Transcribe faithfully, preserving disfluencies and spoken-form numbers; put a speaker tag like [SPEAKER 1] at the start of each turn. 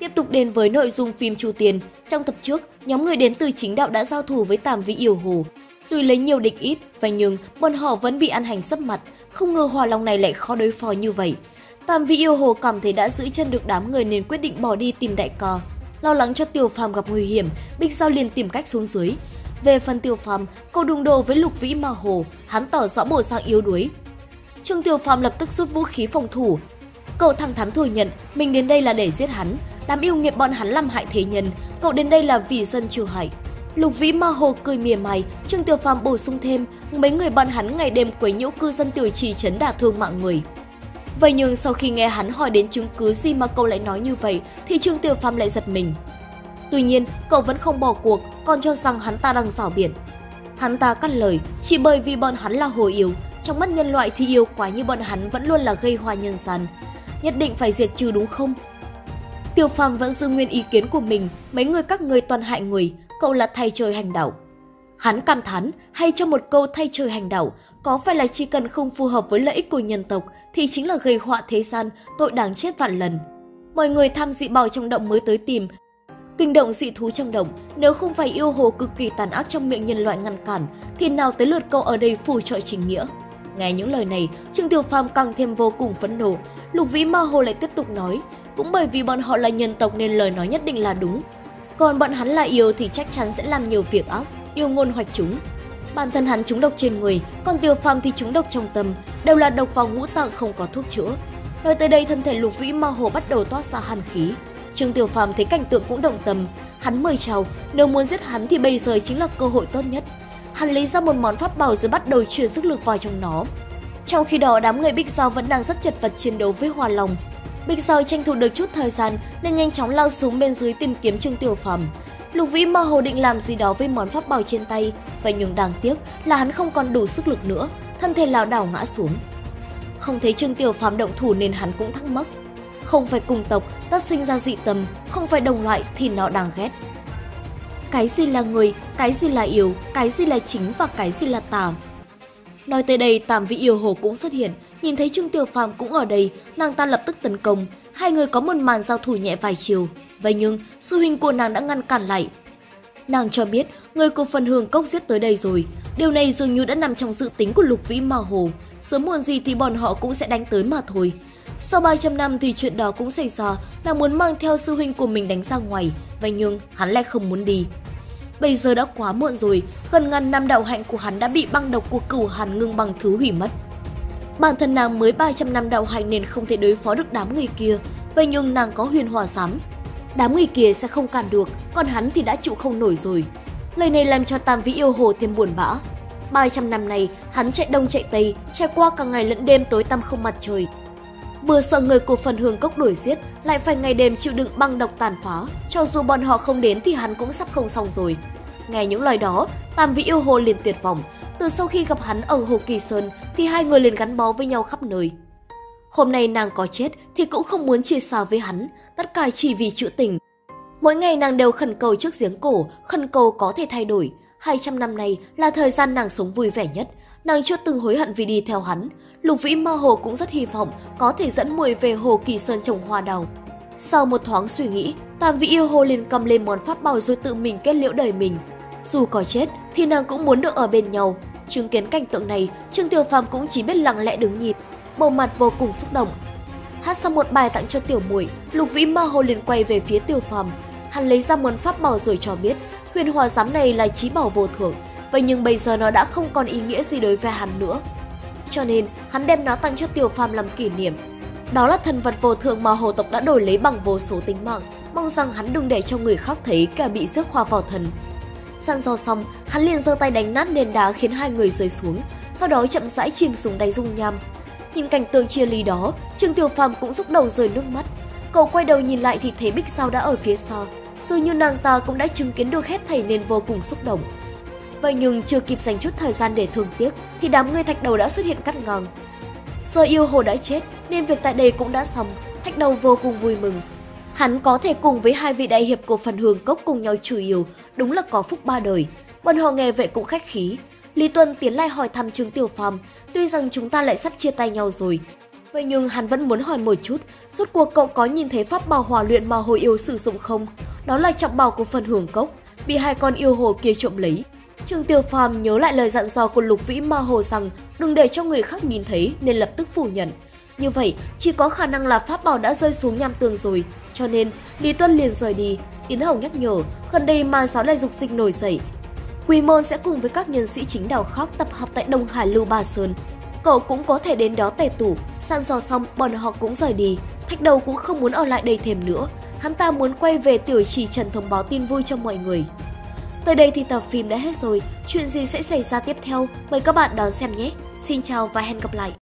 [SPEAKER 1] Tiếp tục đến với nội dung phim Chu Tiên. Trong tập trước, nhóm người đến từ chính đạo đã giao thủ với Tam Vĩ Yêu Hồ. Tuy lấy nhiều địch ít, vậy nhưng bọn họ vẫn bị ăn hành sấp mặt, không ngờ hỏa long này lại khó đối phó như vậy. Tam Vĩ Yêu Hồ cảm thấy đã giữ chân được đám người nên quyết định bỏ đi tìm đại ca. Lo lắng cho Tiểu Phàm gặp nguy hiểm, Bích Giao liền tìm cách xuống dưới. Về phần Tiểu Phàm, cậu đụng độ với Lục Vĩ Ma Hồ, hắn tỏ rõ bộ dạng yếu đuối. Trương Tiểu Phàm lập tức rút vũ khí phòng thủ. Cậu thẳng thắn thừa nhận mình đến đây là để giết hắn, đám yêu nghiệt bọn hắn làm hại thế nhân, cậu đến đây là vì dân trừ hại. Lục Vĩ Ma Hồ cười mỉa mai, Trương Tiểu Phàm bổ sung thêm, mấy người bọn hắn ngày đêm quấy nhiễu cư dân Tiểu Trì trấn đả thương mạng người. Vậy nhưng sau khi nghe hắn hỏi đến chứng cứ gì mà cậu lại nói như vậy, thì Trương Tiểu Phàm lại giật mình. Tuy nhiên, cậu vẫn không bỏ cuộc, còn cho rằng hắn ta đang giảo biện. Hắn ta cắt lời, chỉ bởi vì bọn hắn là hồ yêu, trong mắt nhân loại thì yêu quái như bọn hắn vẫn luôn là gây hoa nhân gian. Nhất định phải diệt trừ đúng không? Tiểu Phàm vẫn giữ nguyên ý kiến của mình, mấy người các ngươi toàn hại người, cậu là thay trời hành đạo. Hắn cảm thán, hay cho một câu thay trời hành đạo, có phải là chỉ cần không phù hợp với lợi ích của nhân tộc thì chính là gây họa thế gian, tội đáng chết vạn lần. Mọi người tham dị bảo trong động mới tới tìm, kinh động dị thú trong động, nếu không phải yêu hồ cực kỳ tàn ác trong miệng nhân loại ngăn cản, thì nào tới lượt cậu ở đây phù trợ chính nghĩa. Nghe những lời này, Trương Tiểu Phàm càng thêm vô cùng phẫn nộ. Lục Vĩ Ma Hồ lại tiếp tục nói, cũng bởi vì bọn họ là nhân tộc nên lời nói nhất định là đúng. Còn bọn hắn là yêu thì chắc chắn sẽ làm nhiều việc ác, yêu ngôn hoạch chúng. Bản thân hắn trúng độc trên người, còn Tiểu Phàm thì trúng độc trong tâm, đều là độc vào ngũ tạng không có thuốc chữa. Nói tới đây, thân thể Lục Vĩ Ma Hồ bắt đầu toát ra hàn khí. Trương Tiểu Phàm thấy cảnh tượng cũng động tâm, hắn mời chào, nếu muốn giết hắn thì bây giờ chính là cơ hội tốt nhất. Hắn lấy ra một món pháp bảo rồi bắt đầu truyền sức lực vào trong nó. Trong khi đó, đám người Bích Giao vẫn đang rất chật vật chiến đấu với Hỏa Long. Bích Giao tranh thủ được chút thời gian nên nhanh chóng lao xuống bên dưới tìm kiếm Trương Tiểu Phàm. Lục Vĩ Ma Hồ định làm gì đó với món pháp bảo trên tay, vậy nhưng đáng tiếc là hắn không còn đủ sức lực nữa, thân thể lảo đảo ngã xuống. Không thấy Trương Tiểu Phàm động thủ nên hắn cũng thắc mắc. Không phải cùng tộc, tất sinh ra dị tâm, không phải đồng loại thì nó đáng ghét. Cái gì là người, cái gì là yêu, cái gì là chính và cái gì là tà. Nói tới đây, Tam Vĩ Yêu Hồ cũng xuất hiện, nhìn thấy Trương Tiểu Phàm cũng ở đây, nàng ta lập tức tấn công, hai người có một màn giao thủ nhẹ vài chiều. Vậy nhưng, sư huynh của nàng đã ngăn cản lại. Nàng cho biết, người của phần Hương Cốc giết tới đây rồi, điều này dường như đã nằm trong dự tính của Lục Vĩ Ma Hồ, sớm muộn gì thì bọn họ cũng sẽ đánh tới mà thôi. Sau ba trăm năm thì chuyện đó cũng xảy ra, nàng muốn mang theo sư huynh của mình đánh ra ngoài, vậy nhưng hắn lại không muốn đi. Bây giờ đã quá muộn rồi, gần ngàn năm đạo hạnh của hắn đã bị băng độc của Cửu Hàn Ngưng Băng Thứ hủy mất. Bản thân nàng mới ba trăm năm đạo hạnh nên không thể đối phó được đám người kia, vậy nhưng nàng có Huyền Hỏa Giám. Đám người kia sẽ không cản được, còn hắn thì đã chịu không nổi rồi. Lời này làm cho Tam Vĩ Yêu Hồ thêm buồn bã. ba trăm năm này, hắn chạy đông chạy tây, trải qua cả ngày lẫn đêm tối tăm không mặt trời. Vừa sợ người của phần Hương Cốc đuổi giết, lại phải ngày đêm chịu đựng băng độc tàn phá, cho dù bọn họ không đến thì hắn cũng sắp không xong rồi. Nghe những lời đó, Tam Vĩ Yêu Hồ liền tuyệt vọng. Từ sau khi gặp hắn ở Hồ Kỳ Sơn thì hai người liền gắn bó với nhau khắp nơi. Hôm nay nàng có chết thì cũng không muốn chia xa với hắn, tất cả chỉ vì trữ tình. Mỗi ngày nàng đều khẩn cầu trước giếng cổ, khẩn cầu có thể thay đổi. hai trăm năm này là thời gian nàng sống vui vẻ nhất, nàng chưa từng hối hận vì đi theo hắn. Lục Vĩ Ma Hồ cũng rất hy vọng có thể dẫn muội về Hồ Kỳ Sơn trồng hoa đào. Sau một thoáng suy nghĩ, Tam Vĩ Yêu Hồ liền cầm lên món pháp bảo rồi tự mình kết liễu đời mình. Dù có chết thì nàng cũng muốn được ở bên nhau. Chứng kiến cảnh tượng này, Trương Tiểu Phàm cũng chỉ biết lặng lẽ đứng nhìn, bộ mặt vô cùng xúc động. Hát xong một bài tặng cho tiểu muội, Lục Vĩ Ma Hồ liền quay về phía Tiểu Phàm. Hắn lấy ra món pháp bảo rồi cho biết, Huyền Hỏa Giám này là chí bảo vô thượng, vậy nhưng bây giờ nó đã không còn ý nghĩa gì đối với hắn nữa. Cho nên, hắn đem nó tặng cho Tiểu Phàm làm kỷ niệm. Đó là thần vật vô thượng mà hồ tộc đã đổi lấy bằng vô số tính mạng, mong rằng hắn đừng để cho người khác thấy kẻ bị rước hoa vào thần. Săn dò xong, hắn liền giơ tay đánh nát nền đá khiến hai người rơi xuống, sau đó chậm rãi chìm xuống đáy dung nham. Nhìn cảnh tượng chia ly đó, Trương Tiểu Phàm cũng xúc đầu rơi nước mắt. Cậu quay đầu nhìn lại thì thấy Bích Giao đã ở phía sau, dường như nàng ta cũng đã chứng kiến được hết thảy nên vô cùng xúc động. Vậy nhưng chưa kịp dành chút thời gian để thương tiếc thì đám người Thạch Đầu đã xuất hiện cắt ngang. Giờ Yêu Hồ đã chết nên việc tại đây cũng đã xong, Thạch Đầu vô cùng vui mừng. Hắn có thể cùng với hai vị đại hiệp của phần Hương Cốc cùng nhau trừ yêu, đúng là có phúc ba đời. Bọn họ nghe vậy cũng khách khí. Lý Tuân tiến lại hỏi thăm Trương Tiểu Phàm, tuy rằng chúng ta lại sắp chia tay nhau rồi, Vậy nhưng hắn vẫn muốn hỏi một chút, rốt cuộc cậu có nhìn thấy pháp bảo hỏa luyện mà hồi yêu sử dụng không? Đó là trọng bảo của phần hưởng cốc, bị hai con yêu hồ kia trộm lấy. Trương Tiêu Phàm nhớ lại lời dặn dò của Lục Vĩ Ma Hồ rằng đừng để cho người khác nhìn thấy nên lập tức phủ nhận. Như vậy, chỉ có khả năng là pháp bảo đã rơi xuống nham tường rồi, cho nên Lý Tuân liền rời đi. Yến Hồng nhắc nhở, gần đây ma giáo lại dục dịch nổi dậy. Quỷ môn sẽ cùng với các nhân sĩ chính đạo khác tập hợp tại Đông Hải Lưu Bà Sơn. Cậu cũng có thể đến đó tề tụ. Dặn dò xong, bọn họ cũng rời đi. Thạch Đầu cũng không muốn ở lại đây thêm nữa. Hắn ta muốn quay về Tiểu Chỉ Trần thông báo tin vui cho mọi người. Tới đây thì tập phim đã hết rồi. Chuyện gì sẽ xảy ra tiếp theo? Mời các bạn đón xem nhé. Xin chào và hẹn gặp lại.